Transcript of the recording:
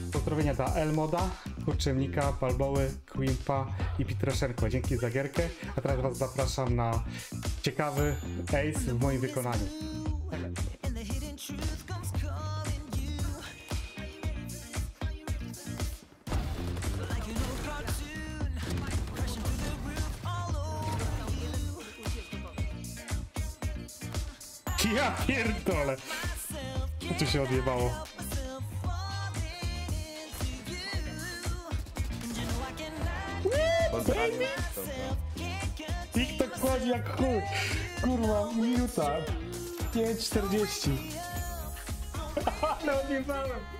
Pozdrowienia dla Elmoda, Kurczemnika, Balboły, Quimpa i Pitroszenko. Dzięki za gierkę. A teraz was zapraszam na ciekawy ace w moim wykonaniu. Ja pierdolę! Co tu się odjebało? TikTok kładzi jak chuj! Kurwa, minuta! 5:40. Ale odjebałem!